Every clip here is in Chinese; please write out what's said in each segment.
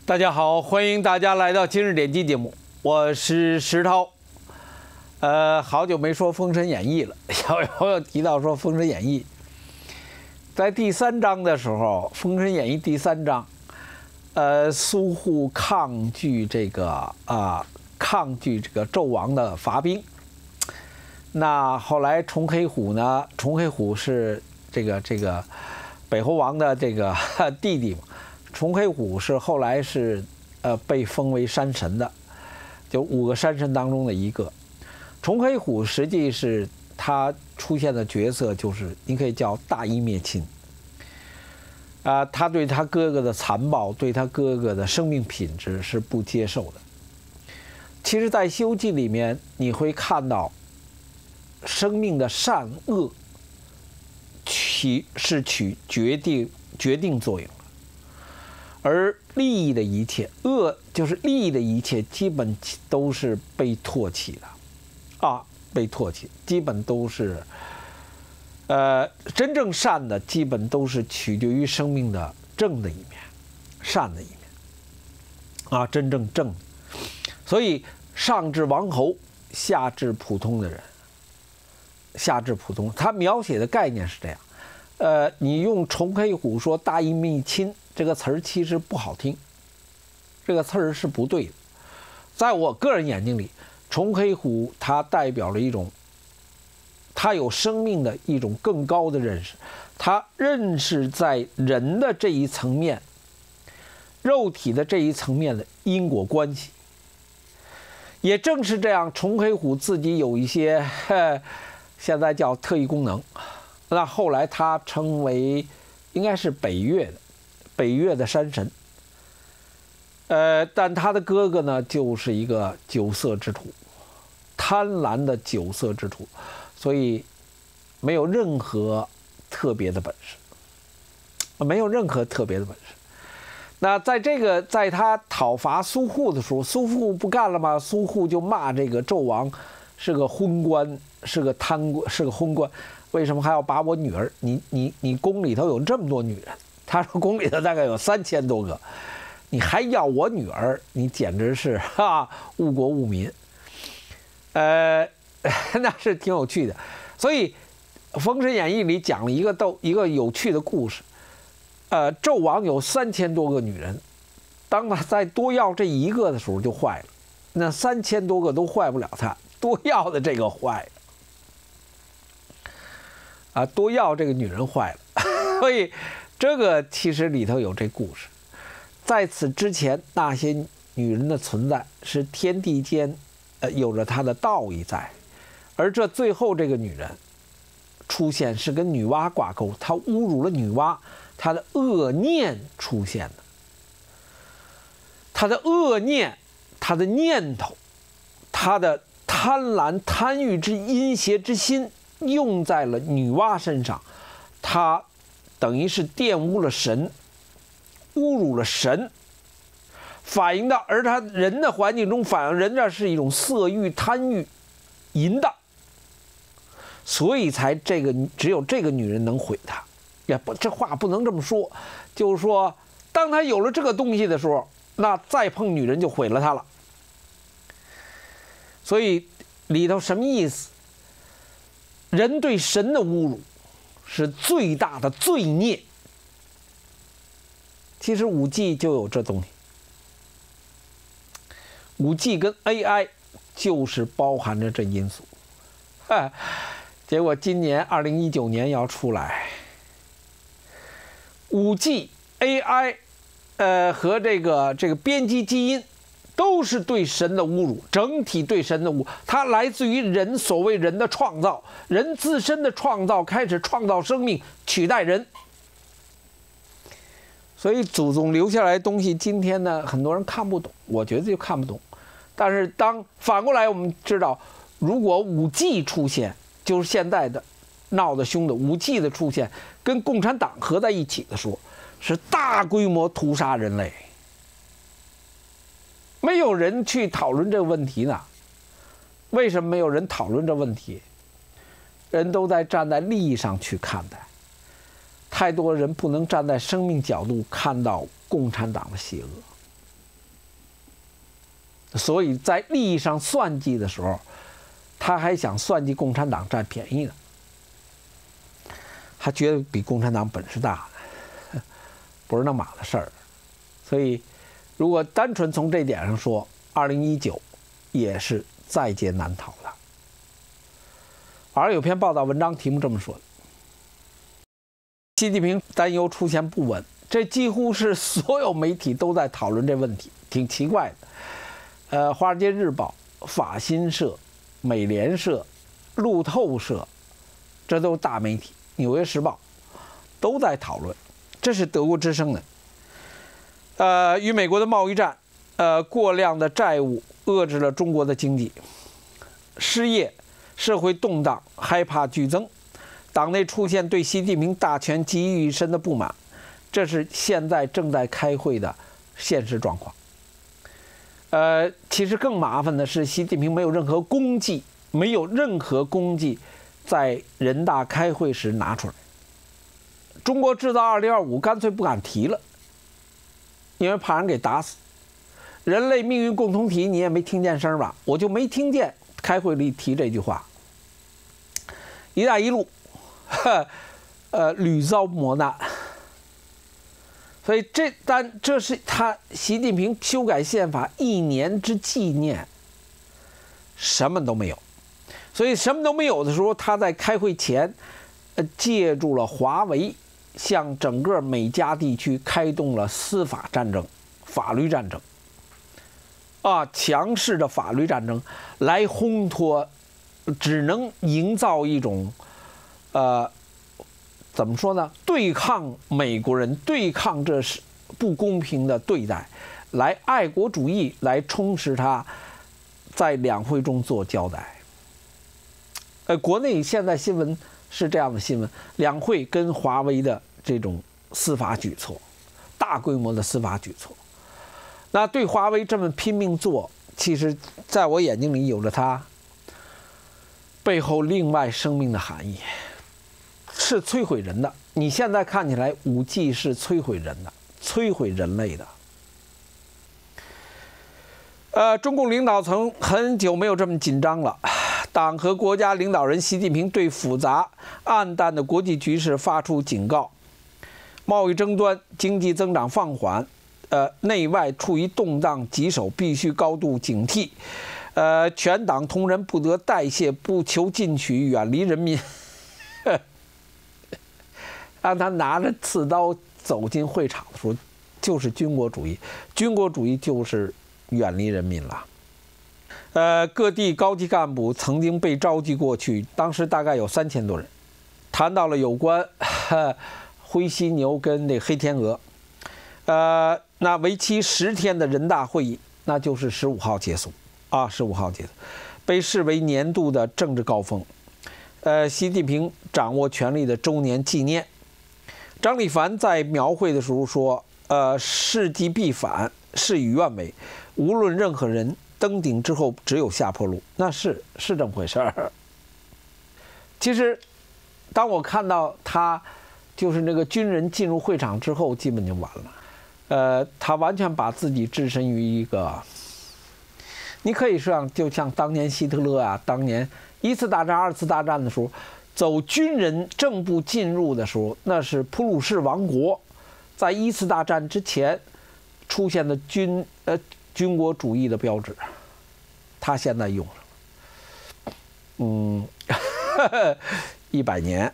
大家好，欢迎大家来到今日点击节目，我是石涛。好久没说《封神演义》了，有朋友提到说《封神演义》在第3章的时候，《封神演义》第3章，苏护抗拒这个纣王的伐兵。那后来崇黑虎呢？崇黑虎是这个北侯王的这个弟弟嘛。崇黑虎是后来是被封为山神的，就5个山神当中的一个。崇黑虎实际是他出现的角色就是你可以叫大义灭亲。他对他哥哥的残暴，对他哥哥的生命品质是不接受的。其实，在《西游记》里面，你会看到生命的善恶起决定作用。而利益的一切，恶就是利益的一切，基本都是被唾弃的，被唾弃，基本都是，真正善的，基本都是取决于生命的正的一面，善的一面，真正正。所以上至王侯，下至普通的人，他描写的概念是这样。你用崇黑虎说大义灭亲这个词儿其实不好听，这个词儿是不对的。在我个人眼睛里，崇黑虎它代表了一种，它有生命的一种更高的认识，它认识在人的这一层面，肉体的这一层面的因果关系。也正是这样，崇黑虎自己有一些现在叫特异功能。那后来他称为应该是北越的山神。但他的哥哥呢，就是一个酒色之徒，贪婪的酒色之徒，所以没有任何特别的本事，那在他讨伐苏护的时候，苏护不干了吗？苏护就骂这个纣王是个昏官，是个昏官。为什么还要把我女儿？你宫里头有这么多女人，他说宫里头大概有3000多个，你还要我女儿？你简直是误国误民。那是挺有趣的。所以《封神演义》里讲了一个有趣的故事。纣王有3000多个女人，当他再多要这一个的时候就坏了。那3000多个都坏不了他，多要的这个坏了。多要这个女人坏了，所以这个其实里头有这故事。在此之前，那些女人的存在是天地间，有着她的道义在，而这最后这个女人出现是跟女娲挂钩，她侮辱了女娲，她的恶念出现的，她的恶念，她的念头，她的贪婪贪欲之阴邪之心。用在了女娲身上，她等于是玷污了神，侮辱了神，反映到而他人的环境中反映人这是一种色欲贪欲淫荡，所以才只有这个女人能毁他。这话不能这么说，就是说当他有了这个东西的时候，那再碰女人就毁了他了。所以里头什么意思？人对神的侮辱是最大的罪孽。其实5 G 就有这东西，5 G 跟 AI 就是包含着这因素。结果今年2019年要出来，5 G AI 和这个编辑基因都是对神的侮辱，整体对神的侮辱，它来自于人所谓人的创造，人自身的创造，开始创造生命，取代人。所以祖宗留下来的东西，今天呢，很多人看不懂，我觉得就看不懂。但是反过来，我们知道，如果5 G 出现，就是现在的闹得凶的5 G 的出现，跟共产党合在一起的时候，是大规模屠杀人类。没有人去讨论这个问题呢？为什么没有人讨论这问题？人都在站在利益上去看待，太多人不能站在生命角度看到共产党的邪恶。 所以在利益上算计的时候，他还想算计共产党占便宜呢，他觉得比共产党本事大，不是那码的事儿。所以，如果单纯从这点上说，2019也是在劫难逃的。而有篇报道文章题目这么说的：习近平担忧出现不稳，这几乎是所有媒体都在讨论这问题，挺奇怪的。华尔街日报、法新社、美联社、路透社，这都是大媒体，纽约时报都在讨论。这是德国之声的。与美国的贸易战，过量的债务遏制了中国的经济，失业、社会动荡、害怕剧增，党内出现对习近平大权集于一身的不满，这是现在正在开会的现实状况。其实更麻烦的是，习近平没有任何功绩，在人大开会时拿出来。中国制造2025干脆不敢提了，因为怕人给打死。人类命运共同体你也没听见声吧？我就没听见开会里提这句话。一带一路，屡遭磨难。所以这是他习近平修改宪法1年之纪念，什么都没有。所以什么都没有的时候，他在开会前，借助了华为，向整个美加地区开动了司法战争、法律战争，强势的法律战争来烘托，只能营造一种，怎么说呢？对抗美国人，对抗这是不公平的对待，来爱国主义，来充实他在两会中做交代。国内现在新闻是这样的新闻：两会跟华为的这种司法举措，大规模的司法举措。那对华为这么拼命做，其实在我眼睛里有着它背后另外生命的含义。是摧毁人的。你现在看起来5G 是摧毁人的，摧毁人类的。中共领导层很久没有这么紧张了。党和国家领导人习近平对复杂暗淡的国际局势发出警告：贸易争端、经济增长放缓，内外处于动荡棘手，必须高度警惕。全党同仁不得代谢，不求进取，远离人民。让他拿着刺刀走进会场的时候，就是军国主义。军国主义就是远离人民了。各地高级干部曾经被召集过去，当时大概有3000多人，谈到了有关灰犀牛跟那黑天鹅。那为期10天的人大会议，那就是15号结束，15号结束，被视为年度的政治高峰。习近平掌握权力的周年纪念。张立凡在描绘的时候说：“事极必反，事与愿违，无论任何人登顶之后只有下坡路。”那是这么回事儿。其实，当我看到他就是那个军人进入会场之后，基本就完了。他完全把自己置身于一个，你可以说就像当年希特勒当年1次大战、2次大战的时候。走军人正步进入的时候，那是普鲁士王国在1次大战之前出现的军国主义的标志，他现在用了。100年。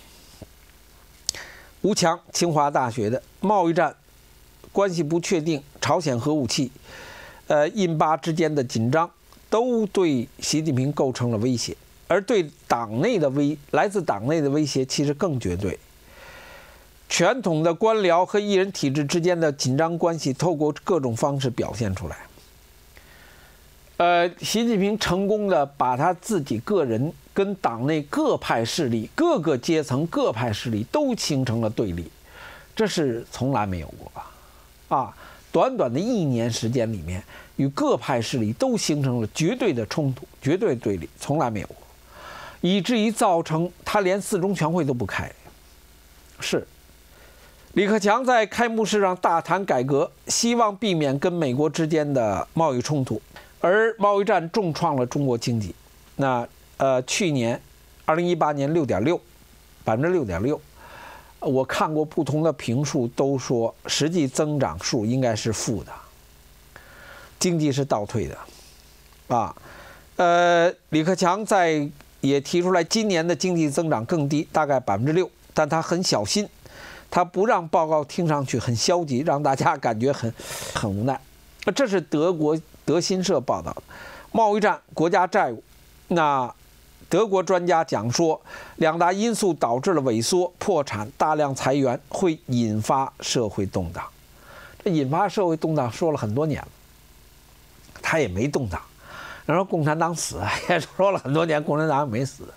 吴强，清华大学的，贸易战关系不确定，朝鲜核武器，印巴之间的紧张，都对习近平构成了威胁。而对党内的来自党内的威胁其实更绝对。传统的官僚和一人体制之间的紧张关系，透过各种方式表现出来。习近平成功的把他自己个人跟党内各派势力、各个阶层、各派势力都形成了对立，这是从来没有过吧？短短的1年时间里面，与各派势力都形成了绝对的冲突、绝对对立，从来没有过。以至于造成他连4中全会都不开。李克强在开幕式上大谈改革，希望避免跟美国之间的贸易冲突。 而贸易战重创了中国经济。那去年2018年6.6%，我看过不同的评述，都说实际增长数应该是负的，经济是倒退的，李克强也提出来，今年的经济增长更低，大概6%，但他很小心，他不让报告听上去很消极，让大家感觉很无奈。这是德国德新社报道的，贸易战、国家债务。那德国专家讲说，两大因素导致了萎缩、破产、大量裁员，会引发社会动荡。这引发社会动荡说了很多年了，他也没动荡。然后共产党死也说了很多年，共产党也没死。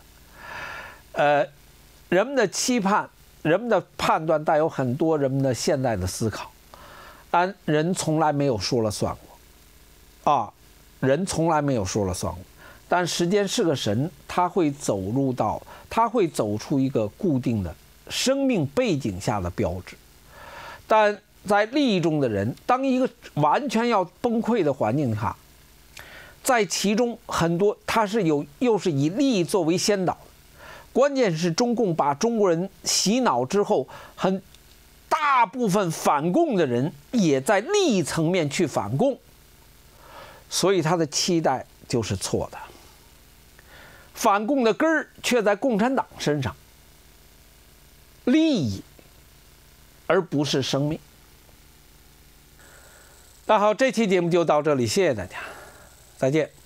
人们的期盼、人们的判断带有很多人们的现代的思考，但人从来没有说了算过，人从来没有说了算过。但时间是个神，他会走出一个固定的生命背景下的标志。但在利益中的人，当一个完全要崩溃的环境下，在其中很多他是又是以利益作为先导的。关键是中共把中国人洗脑之后，很大部分反共的人也在利益层面去反共，所以他的期待就是错的。反共的根儿却在共产党身上，利益而不是生命。那好，这期节目就到这里，谢谢大家，再见。